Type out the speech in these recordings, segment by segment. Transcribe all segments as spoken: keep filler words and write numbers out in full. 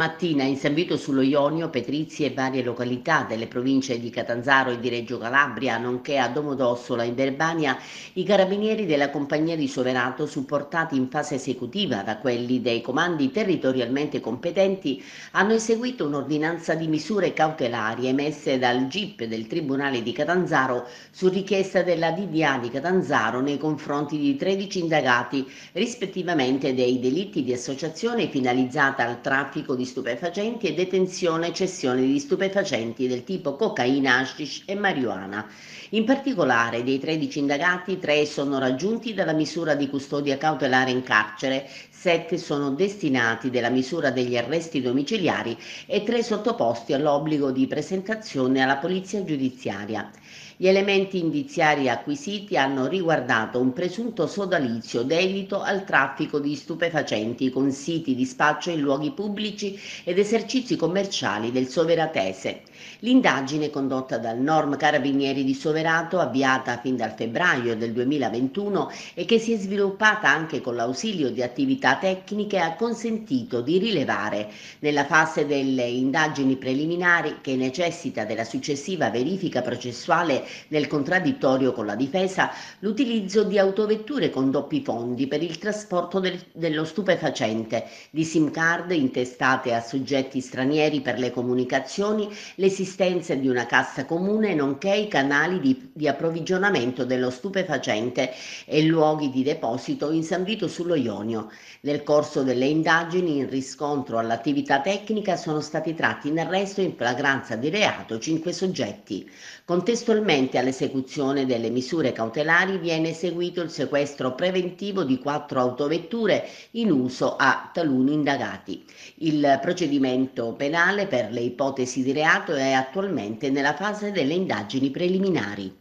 mattina in San Vito sullo Ionio, Petrizzi e varie località delle province di Catanzaro e di Reggio Calabria, nonché a Domodossola in Verbania, i carabinieri della Compagnia di Soverato, supportati in fase esecutiva da quelli dei comandi territorialmente competenti, hanno eseguito un'ordinanza di misure cautelari emesse dal G I P del Tribunale di Catanzaro su richiesta della D D A di Catanzaro nei confronti di tredici indagati, rispettivamente dei delitti di associazione finalizzata al traffico di stupefacenti e detenzione e cessione di stupefacenti del tipo cocaina, hashish e marijuana. In particolare, dei tredici indagati, tre sono raggiunti dalla misura di custodia cautelare in carcere, sette sono destinati della misura degli arresti domiciliari e tre sottoposti all'obbligo di presentazione alla polizia giudiziaria. Gli elementi indiziari acquisiti hanno riguardato un presunto sodalizio dedito al traffico di stupefacenti con siti di spaccio in luoghi pubblici ed esercizi commerciali del Soveratese. L'indagine, condotta dal Norm Carabinieri di Soverato, avviata fin dal febbraio del duemilaventuno e che si è sviluppata anche con l'ausilio di attività tecniche, ha consentito di rilevare, nella fase delle indagini preliminari che necessita della successiva verifica processuale nel contraddittorio con la difesa, l'utilizzo di autovetture con doppi fondi per il trasporto del, dello stupefacente, di SIM card intestate a soggetti stranieri per le comunicazioni, l'esistenza di una cassa comune, nonché i canali di, di approvvigionamento dello stupefacente e luoghi di deposito in San Vito sullo Ionio. Nel corso delle indagini, in riscontro all'attività tecnica, sono stati tratti in arresto in flagranza di reato cinque soggetti. Contestualmente all'esecuzione delle misure cautelari viene eseguito il sequestro preventivo di quattro autovetture in uso a taluni indagati. Il procedimento penale per le ipotesi di reato è attualmente nella fase delle indagini preliminari.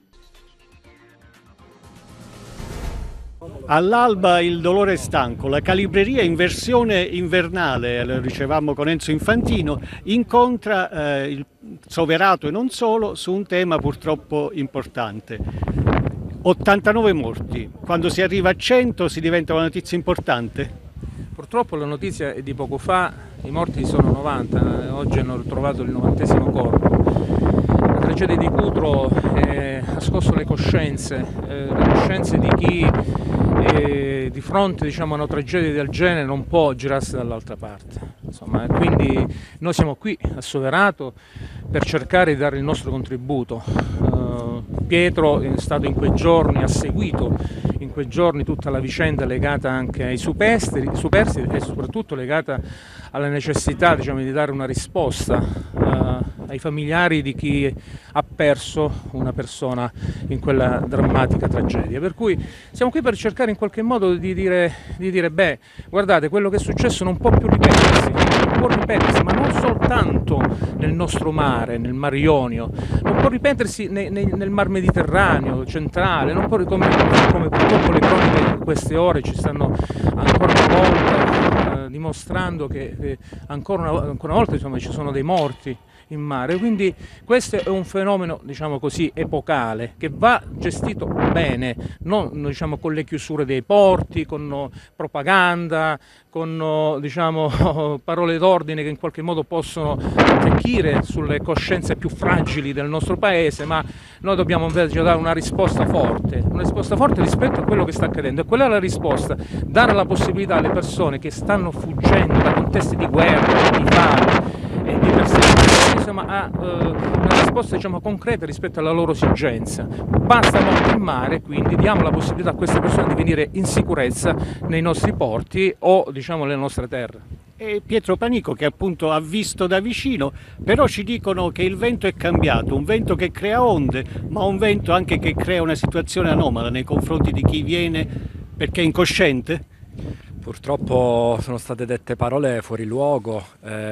All'alba il dolore è stanco, la calibreria in versione invernale, lo dicevamo con Enzo Infantino, incontra eh, il Soverato e non solo su un tema purtroppo importante. ottantanove morti, quando si arriva a cento si diventa una notizia importante? Purtroppo la notizia è di poco fa, i morti sono novanta, oggi hanno trovato il novantesimo corpo. La tragedia di Cutro eh, ha scosso le coscienze, eh, le coscienze di chi eh, di fronte, diciamo, a una tragedia del genere non può girarsi dall'altra parte. Insomma, quindi noi siamo qui a Soverato per cercare di dare il nostro contributo. Uh, Pietro è stato in quei giorni, ha seguito in quei giorni tutta la vicenda legata anche ai superstiti, superstiti e soprattutto legata alla necessità, diciamo, di dare una risposta uh, ai familiari di chi ha perso una persona in quella drammatica tragedia. Per cui siamo qui per cercare in qualche modo di dire, di dire beh, guardate, quello che è successo non può più ripetersi, non può ripetersi, ma non soltanto nel nostro mare, nel Mar Ionio, non può ripetersi nei, nei, nel Mar Mediterraneo centrale, non può, come, come purtroppo le croniche in queste ore ci stanno ancora una volta eh, dimostrando che eh, ancora, una, ancora una volta, insomma, ci sono dei morti in mare. Quindi questo è un fenomeno, diciamo così, epocale, che va gestito bene, non, diciamo, con le chiusure dei porti, con propaganda, con, diciamo, parole d'ordine che in qualche modo possono attecchire sulle coscienze più fragili del nostro paese, ma noi dobbiamo invece dare una risposta forte, una risposta forte rispetto a quello che sta accadendo. E qual è la risposta? Dare la possibilità alle persone che stanno fuggendo da contesti di guerra, di fame e di persecuzione, insomma, a uh, una risposta, diciamo, concreta rispetto alla loro esigenza. Basta morte in mare, quindi diamo la possibilità a queste persone di venire in sicurezza nei nostri porti o, diciamo, nelle nostre terre. E Pietro Panico, che appunto ha visto da vicino, però ci dicono che il vento è cambiato, un vento che crea onde, ma un vento anche che crea una situazione anomala nei confronti di chi viene perché è incosciente? Purtroppo sono state dette parole fuori luogo,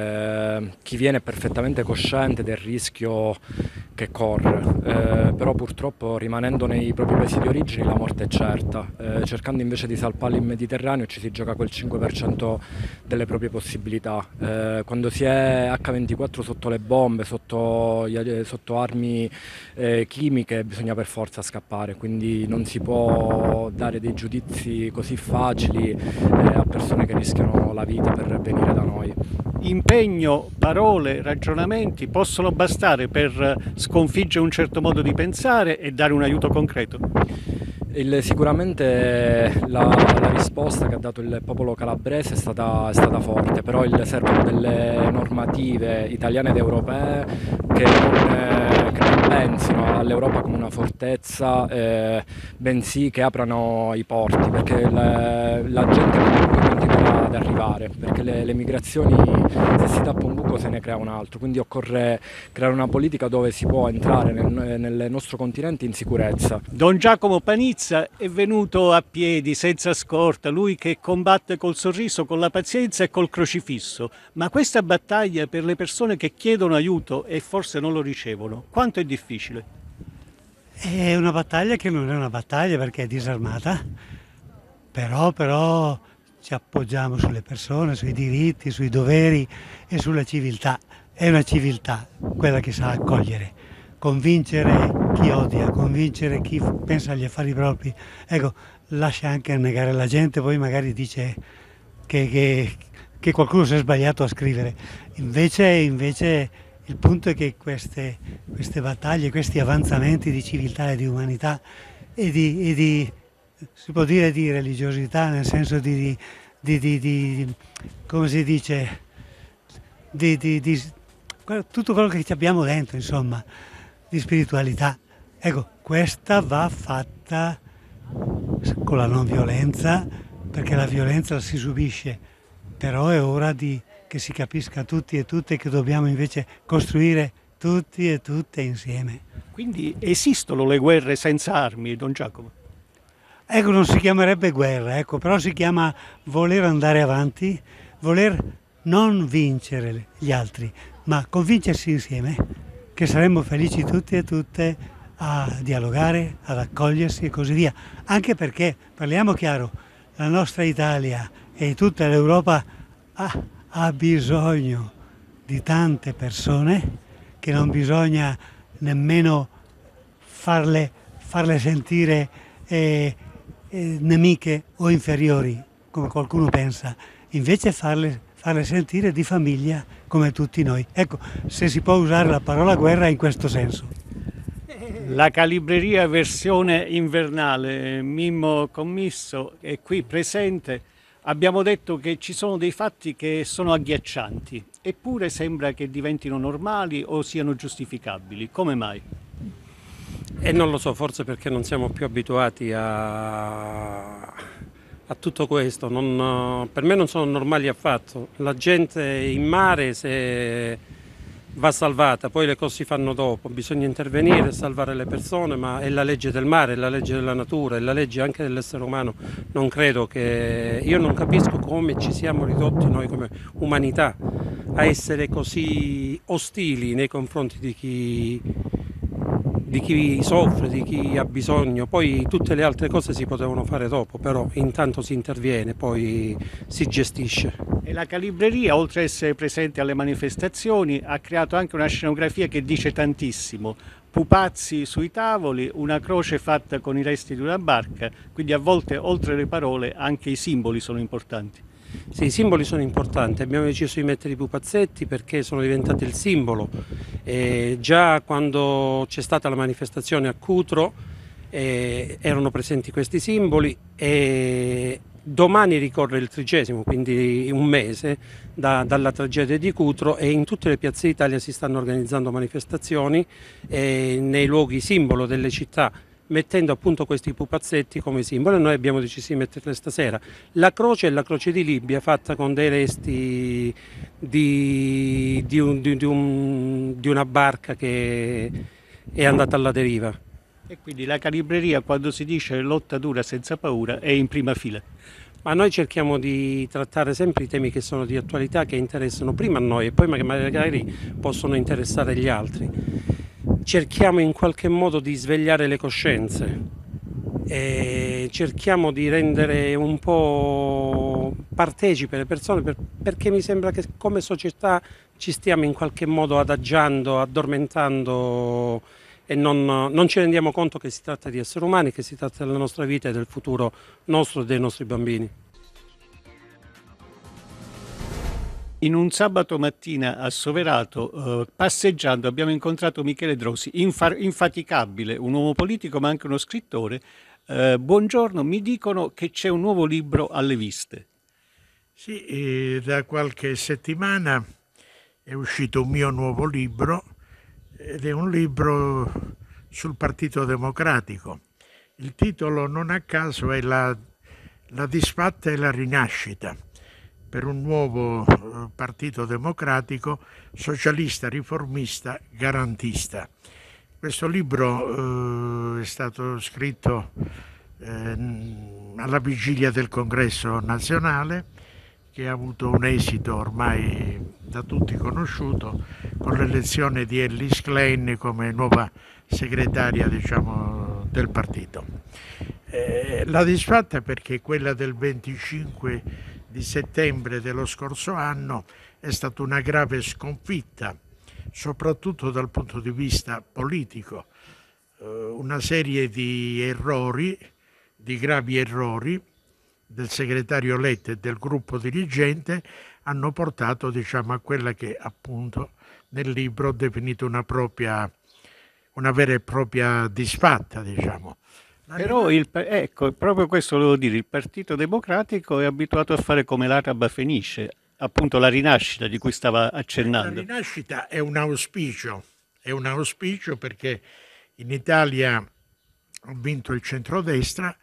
eh, chi viene è perfettamente cosciente del rischio che corre, eh, però purtroppo rimanendo nei propri paesi di origine la morte è certa, eh, cercando invece di salpare il Mediterraneo ci si gioca quel cinque per cento delle proprie possibilità. Eh, quando si è acca ventiquattro sotto le bombe, sotto, sotto armi eh, chimiche, bisogna per forza scappare, quindi non si può dare dei giudizi così facili a persone che rischiano la vita per venire da noi. impegno, parole, ragionamenti possono bastare per sconfiggere un certo modo di pensare e dare un aiuto concreto? Il, sicuramente la, la risposta che ha dato il popolo calabrese è stata, è stata forte, però il, servono delle normative italiane ed europee che non, eh, che non pensino all'Europa come una fortezza, eh, bensì che aprano i porti, perché le, la gente comunque continuerà ad arrivare, perché le, le migrazioni, se si tappa un buco se ne crea un altro, quindi occorre creare una politica dove si può entrare nel, nel nostro continente in sicurezza. Don Giacomo Panizza è venuto a piedi, senza scorta, lui che combatte col sorriso, con la pazienza e col crocifisso. Ma questa battaglia per le persone che chiedono aiuto e forse non lo ricevono, quanto è difficile? È una battaglia che non è una battaglia perché è disarmata, però, però ci appoggiamo sulle persone, sui diritti, sui doveri e sulla civiltà. È una civiltà quella che sa accogliere. Convincere chi odia, convincere chi pensa agli affari propri, ecco, lascia anche annegare la gente, poi magari dice che, che, che qualcuno si è sbagliato a scrivere. Invece, invece il punto è che queste, queste battaglie, questi avanzamenti di civiltà e di umanità e di, e di si può dire di religiosità, nel senso di, di, di, di come si dice, di, di, di tutto quello che ci abbiamo dentro, insomma, di spiritualità. Ecco, questa va fatta con la non violenza, perché la violenza la si subisce, però è ora di, che si capisca tutti e tutte che dobbiamo invece costruire tutti e tutte insieme. Quindi esistono le guerre senza armi, Don Giacomo? Ecco, non si chiamerebbe guerra, ecco, però si chiama voler andare avanti, voler non vincere gli altri, ma convincersi insieme che saremmo felici tutti e tutte a dialogare, ad accogliersi e così via. Anche perché, parliamo chiaro, la nostra Italia e tutta l'Europa ha, ha bisogno di tante persone che non bisogna nemmeno farle, farle sentire eh, eh, nemiche o inferiori, come qualcuno pensa, invece farle farle sentire di famiglia come tutti noi. Ecco, se si può usare la parola guerra in questo senso. La calibreria versione invernale, Mimmo Commisso è qui presente. Abbiamo detto che ci sono dei fatti che sono agghiaccianti, eppure sembra che diventino normali o siano giustificabili. Come mai? E non lo so, forse perché non siamo più abituati a... a tutto questo, non, per me non sono normali affatto. La gente in mare se va salvata, poi le cose si fanno dopo, bisogna intervenire e salvare le persone, ma è la legge del mare, è la legge della natura, è la legge anche dell'essere umano. Non credo che, io non capisco come ci siamo ridotti noi come umanità a essere così ostili nei confronti di chi di chi soffre, di chi ha bisogno. Poi tutte le altre cose si potevano fare dopo, però intanto si interviene, poi si gestisce. E la calibreria, oltre ad essere presente alle manifestazioni, ha creato anche una scenografia che dice tantissimo. Pupazzi sui tavoli, una croce fatta con i resti di una barca, quindi a volte oltre le parole anche i simboli sono importanti. Sì, i simboli sono importanti, abbiamo deciso di mettere i pupazzetti perché sono diventati il simbolo. E già quando c'è stata la manifestazione a Cutro eh, erano presenti questi simboli e domani ricorre il trigésimo, quindi un mese da, dalla tragedia di Cutro, e in tutte le piazze d'Italia si stanno organizzando manifestazioni eh, nei luoghi simbolo delle città, mettendo appunto questi pupazzetti come simbolo, e noi abbiamo deciso di metterle stasera. La croce è la croce di Libia, fatta con dei resti di, di, un, di, un, di una barca che è andata alla deriva. E quindi la calibreria, quando si dice lotta dura senza paura, è in prima fila. Ma noi cerchiamo di trattare sempre i temi che sono di attualità, che interessano prima a noi e poi magari possono interessare gli altri. Cerchiamo in qualche modo di svegliare le coscienze e cerchiamo di rendere un po' partecipe le persone, per, perché mi sembra che come società ci stiamo in qualche modo adagiando, addormentando e non, non ci rendiamo conto che si tratta di esseri umani, che si tratta della nostra vita e del futuro nostro e dei nostri bambini. In un sabato mattina a Soverato, eh, passeggiando, abbiamo incontrato Michele Drosi, infa- infaticabile, un uomo politico ma anche uno scrittore. Eh, buongiorno, mi dicono che c'è un nuovo libro alle viste. Sì, eh, da qualche settimana è uscito un mio nuovo libro ed è un libro sul Partito Democratico. Il titolo, non a caso, è La, la disfatta e la rinascita per un nuovo eh, Partito Democratico, socialista, riformista, garantista. Questo libro eh, è stato scritto eh, alla vigilia del Congresso nazionale, che ha avuto un esito ormai da tutti conosciuto, con l'elezione di Ellis Klein come nuova segretaria, diciamo, del partito. Eh, la disfatta perché quella del venticinque di settembre dello scorso anno è stata una grave sconfitta, soprattutto dal punto di vista politico. Eh, una serie di errori, di gravi errori, del segretario Letta e del gruppo dirigente hanno portato, diciamo, a quella che appunto nel libro ho definito una propria, una vera e propria disfatta, diciamo. Però il, ecco, proprio questo volevo dire, il Partito Democratico è abituato a fare come l'Araba Fenice, appunto la rinascita di cui stava accennando. La rinascita è un auspicio, è un auspicio perché in Italia ha vinto il centrodestra,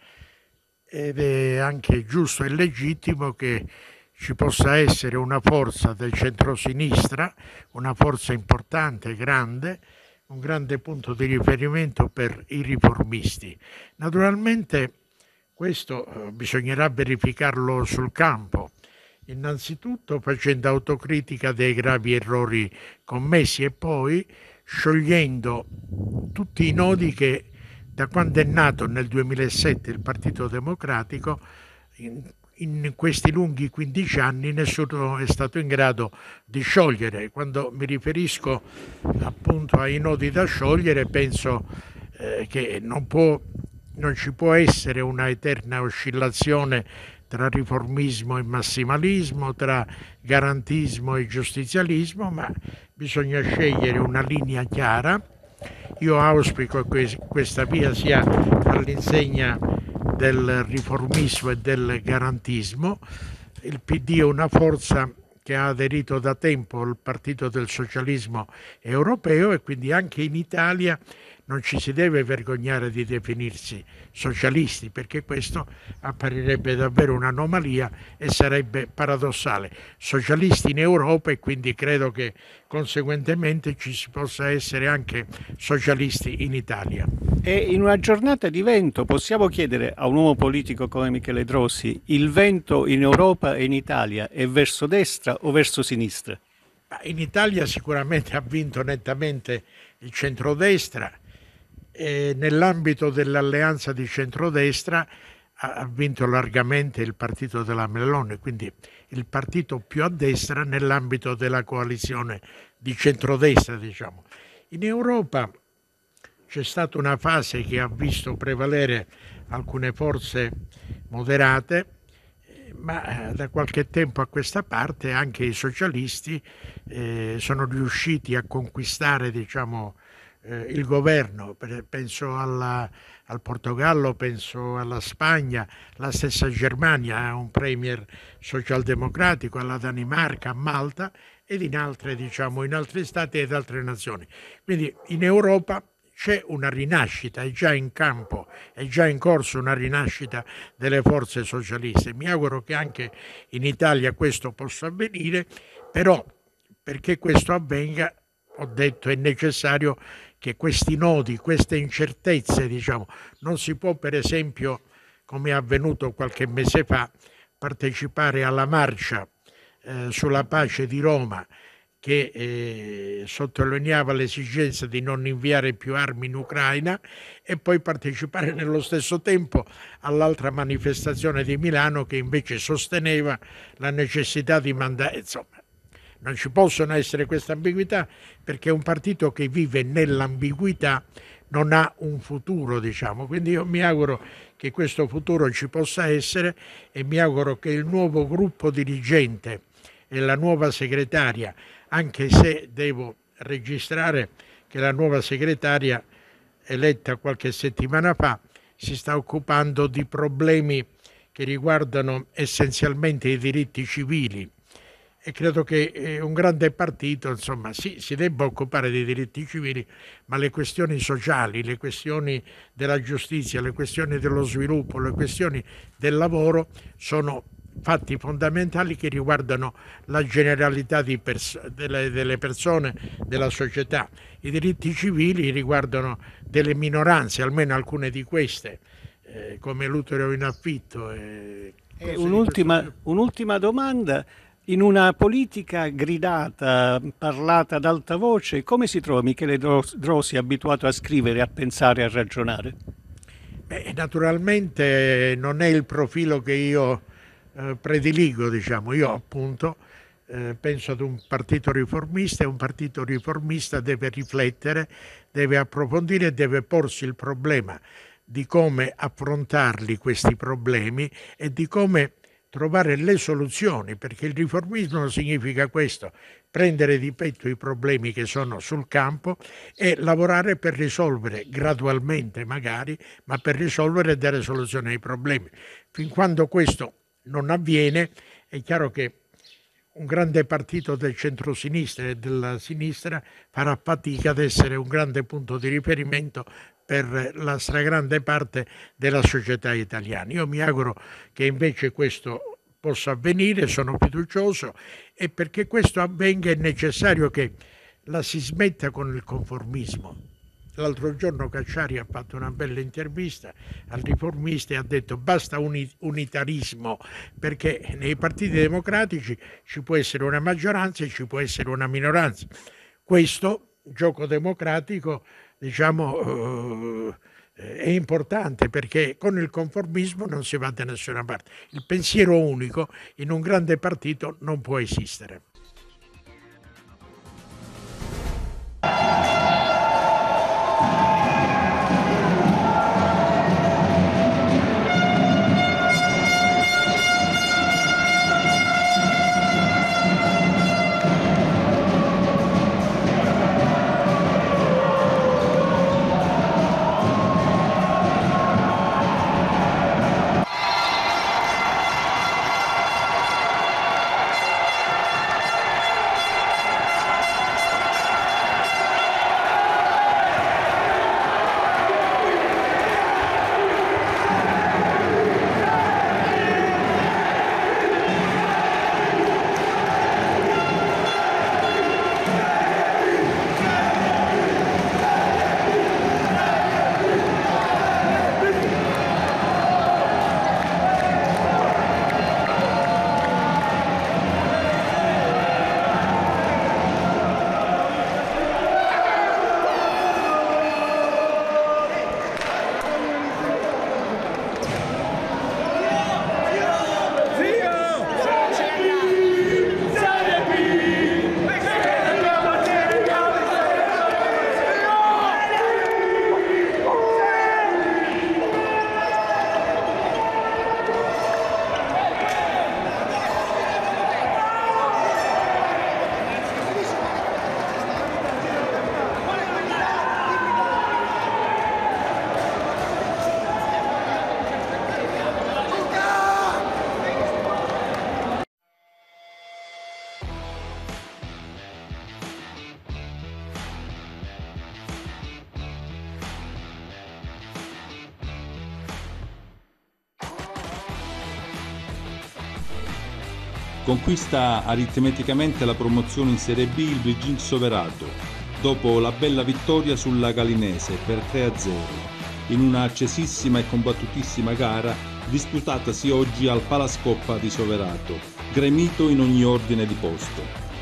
ed è anche giusto e legittimo che ci possa essere una forza del centrosinistra, una forza importante, grande, un grande punto di riferimento per i riformisti. Naturalmente questo eh, bisognerà verificarlo sul campo, innanzitutto facendo autocritica dei gravi errori commessi e poi sciogliendo tutti i nodi che da quando è nato nel duemilasette il Partito Democratico, in, in questi lunghi quindici anni nessuno è stato in grado di sciogliere. Quando mi riferisco appunto ai nodi da sciogliere, penso eh, che non, può, non ci può essere una eterna oscillazione tra riformismo e massimalismo, tra garantismo e giustizialismo, ma bisogna scegliere una linea chiara. Io auspico che questa via sia all'insegna del riformismo e del garantismo. Il P D è una forza che ha aderito da tempo al Partito del Socialismo Europeo e quindi anche in Italia non ci si deve vergognare di definirsi socialisti, perché questo apparirebbe davvero un'anomalia e sarebbe paradossale. Socialisti in Europa, e quindi credo che conseguentemente ci si possa essere anche socialisti in Italia. E in una giornata di vento possiamo chiedere a un uomo politico come Michele Drosi: il vento in Europa e in Italia è verso destra o verso sinistra? In Italia sicuramente ha vinto nettamente il centrodestra. E nell'ambito dell'alleanza di centrodestra ha vinto largamente il partito della Meloni, quindi il partito più a destra nell'ambito della coalizione di centrodestra, diciamo. In Europa c'è stata una fase che ha visto prevalere alcune forze moderate, ma da qualche tempo a questa parte anche i socialisti eh, sono riusciti a conquistare, diciamo, eh, il governo. Penso alla, al Portogallo, penso alla Spagna, la stessa Germania ha un premier socialdemocratico, alla Danimarca, a Malta ed in altre, diciamo, in altri stati ed altre nazioni. Quindi in Europa c'è una rinascita, è già in campo, è già in corso una rinascita delle forze socialiste. Mi auguro che anche in Italia questo possa avvenire, però perché questo avvenga, ho detto, è necessario che questi nodi, queste incertezze, diciamo, non si può, per esempio, come è avvenuto qualche mese fa, partecipare alla marcia eh, sulla pace di Roma, che eh, sottolineava l'esigenza di non inviare più armi in Ucraina, e poi partecipare nello stesso tempo all'altra manifestazione di Milano che invece sosteneva la necessità di mandare, insomma, non ci possono essere queste ambiguità, perché un partito che vive nell'ambiguità non ha un futuro, diciamo. Quindi io mi auguro che questo futuro ci possa essere e mi auguro che il nuovo gruppo dirigente e la nuova segretaria, anche se devo registrare che la nuova segretaria eletta qualche settimana fa si sta occupando di problemi che riguardano essenzialmente i diritti civili, e credo che un grande partito, insomma, sì, si debba occupare dei diritti civili, ma le questioni sociali, le questioni della giustizia, le questioni dello sviluppo, le questioni del lavoro sono fatti fondamentali che riguardano la generalità di pers- delle, delle persone, della società. I diritti civili riguardano delle minoranze, almeno alcune di queste, eh, come l'utero in affitto. E e un'ultima, questo... un'ultima domanda. In una politica gridata, parlata ad alta voce, come si trova Michele Drosi abituato a scrivere, a pensare, a ragionare? Beh, naturalmente non è il profilo che io eh, prediligo, diciamo. Io appunto eh, penso ad un partito riformista, e un partito riformista deve riflettere, deve approfondire e deve porsi il problema di come affrontarli questi problemi e di come trovare le soluzioni, perché il riformismo significa questo: prendere di petto i problemi che sono sul campo e lavorare per risolvere gradualmente magari, ma per risolvere e dare soluzione ai problemi. Fin quando questo non avviene è chiaro che un grande partito del centro-sinistra e della sinistra farà fatica ad essere un grande punto di riferimento per la stragrande parte della società italiana. Io mi auguro che invece questo possa avvenire, sono fiducioso, e perché questo avvenga è necessario che la si smetta con il conformismo. L'altro giorno Cacciari ha fatto una bella intervista al Riformista e ha detto basta unitarismo, perché nei partiti democratici ci può essere una maggioranza e ci può essere una minoranza. Questo gioco democratico, diciamo, eh, è importante, perché con il conformismo non si va da nessuna parte. Il pensiero unico in un grande partito non può esistere. Conquista aritmeticamente la promozione in Serie B il Virgin Soverato, dopo la bella vittoria sulla Galinese per tre a zero, in una accesissima e combattutissima gara disputatasi oggi al Palascoppa di Soverato, gremito in ogni ordine di posto.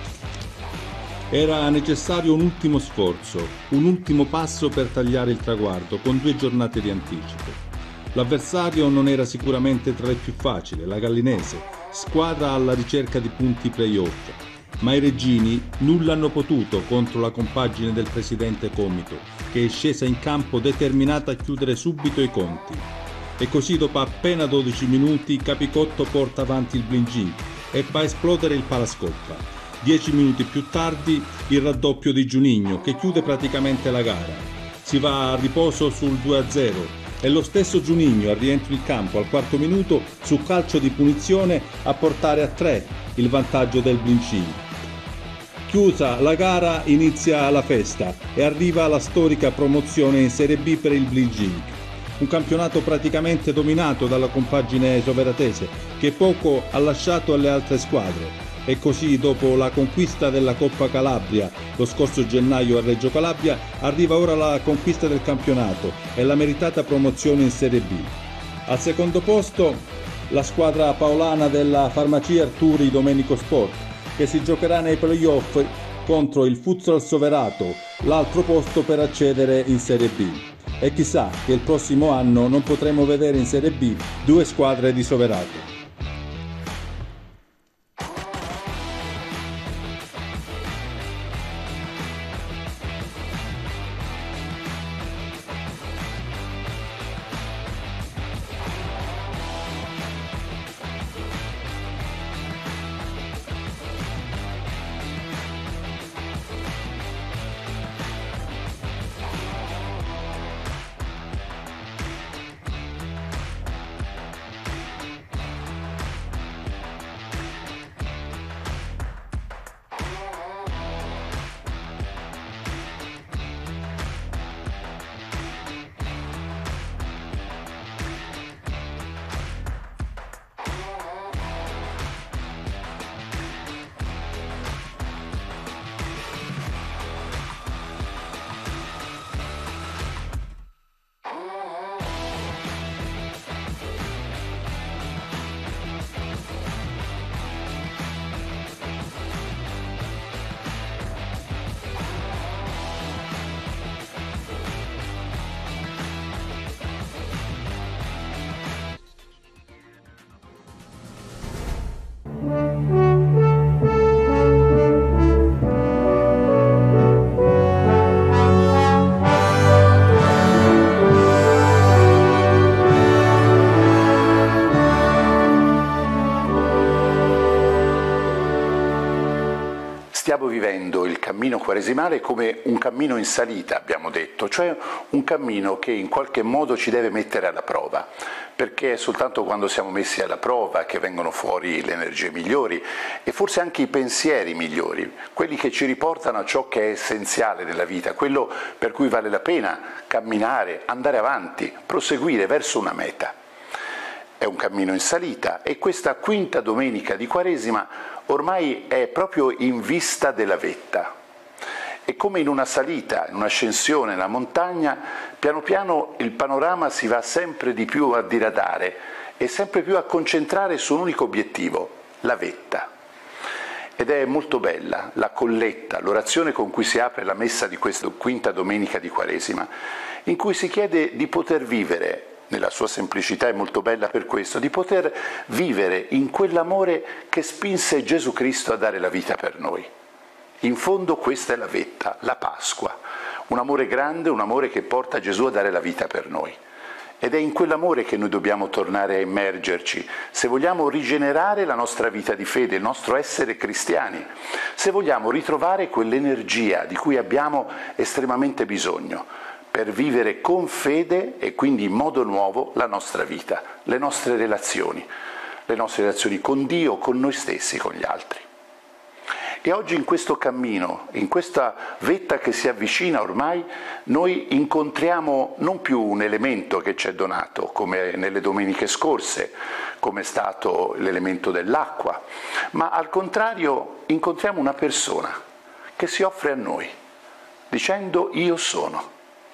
Era necessario un ultimo sforzo, un ultimo passo per tagliare il traguardo con due giornate di anticipo. L'avversario non era sicuramente tra le più facili, la Gallinese, squadra alla ricerca di punti play-off, ma i reggini nulla hanno potuto contro la compagine del presidente Comito, che è scesa in campo determinata a chiudere subito i conti. E così dopo appena dodici minuti Capicotto porta avanti il Blingin e fa esplodere il Palascoppa. Dieci minuti più tardi il raddoppio di Juninho che chiude praticamente la gara. Si va a riposo sul due a zero e lo stesso Juninho al rientro in campo al quarto minuto su calcio di punizione a portare a tre il vantaggio del Blincin. Chiusa la gara inizia la festa e arriva la storica promozione in Serie B per il Blincin. Un campionato praticamente dominato dalla compagine soveratese che poco ha lasciato alle altre squadre. E così, dopo la conquista della Coppa Calabria lo scorso gennaio a Reggio Calabria, arriva ora la conquista del campionato e la meritata promozione in Serie B. Al secondo posto la squadra paolana della Farmacia Arturi Domenico Sport, che si giocherà nei play-off contro il Futsal Soverato, l'altro posto per accedere in Serie B. E chissà che il prossimo anno non potremo vedere in Serie B due squadre di Soverato. Stiamo vivendo il cammino quaresimale come un cammino in salita, abbiamo detto, cioè un cammino che in qualche modo ci deve mettere alla prova, perché è soltanto quando siamo messi alla prova che vengono fuori le energie migliori e forse anche i pensieri migliori, quelli che ci riportano a ciò che è essenziale nella vita, quello per cui vale la pena camminare, andare avanti, proseguire verso una meta. È un cammino in salita e questa quinta domenica di Quaresima ormai è proprio in vista della vetta. E come in una salita, in un'ascensione nella montagna, piano piano il panorama si va sempre di più a diradare e sempre più a concentrare su un unico obiettivo, la vetta. Ed è molto bella la colletta, l'orazione con cui si apre la messa di questa quinta domenica di Quaresima, in cui si chiede di poter vivere, nella sua semplicità è molto bella per questo, di poter vivere in quell'amore che spinse Gesù Cristo a dare la vita per noi. In fondo questa è la vetta, la Pasqua, un amore grande, un amore che porta Gesù a dare la vita per noi. Ed è in quell'amore che noi dobbiamo tornare a immergerci, se vogliamo rigenerare la nostra vita di fede, il nostro essere cristiani, se vogliamo ritrovare quell'energia di cui abbiamo estremamente bisogno, per vivere con fede e quindi in modo nuovo la nostra vita, le nostre relazioni, le nostre relazioni con Dio, con noi stessi, con gli altri. E oggi in questo cammino, in questa vetta che si avvicina ormai, noi incontriamo non più un elemento che ci è donato, come nelle domeniche scorse, come è stato l'elemento dell'acqua, ma al contrario incontriamo una persona che si offre a noi, dicendo io sono.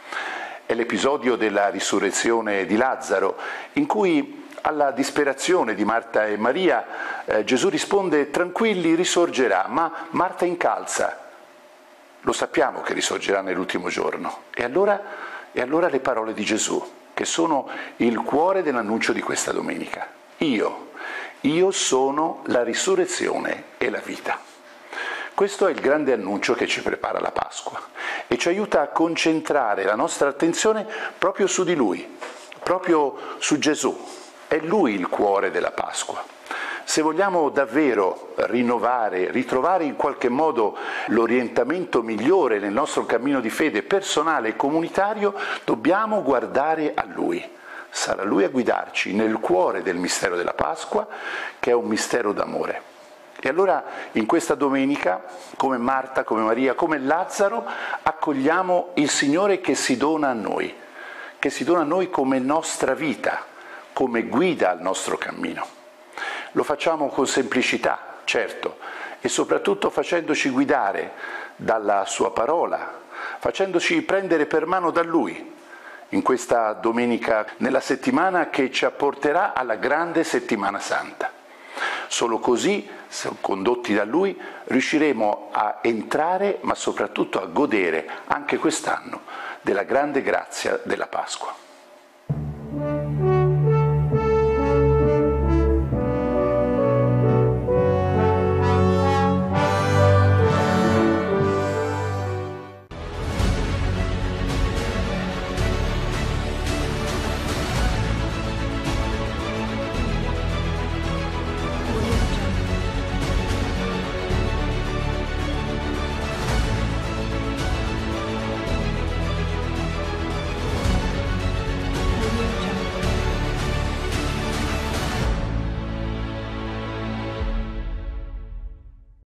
È l'episodio della risurrezione di Lazzaro, in cui alla disperazione di Marta e Maria eh, Gesù risponde tranquilli, risorgerà, ma Marta incalza. Lo sappiamo che risorgerà nell'ultimo giorno. E allora, e allora le parole di Gesù, che sono il cuore dell'annuncio di questa domenica. Io, io sono la risurrezione e la vita. Questo è il grande annuncio che ci prepara la Pasqua e ci aiuta a concentrare la nostra attenzione proprio su di Lui, proprio su Gesù. È Lui il cuore della Pasqua. Se vogliamo davvero rinnovare, ritrovare in qualche modo l'orientamento migliore nel nostro cammino di fede personale e comunitario, dobbiamo guardare a Lui. Sarà Lui a guidarci nel cuore del mistero della Pasqua, che è un mistero d'amore. E allora in questa domenica, come Marta, come Maria, come Lazzaro, accogliamo il Signore che si dona a noi, che si dona a noi come nostra vita, come guida al nostro cammino. Lo facciamo con semplicità, certo, e soprattutto facendoci guidare dalla sua parola, facendoci prendere per mano da Lui, in questa domenica, nella settimana che ci apporterà alla grande settimana santa. Solo così, condotti da Lui, riusciremo a entrare, ma soprattutto a godere anche quest'anno della grande grazia della Pasqua.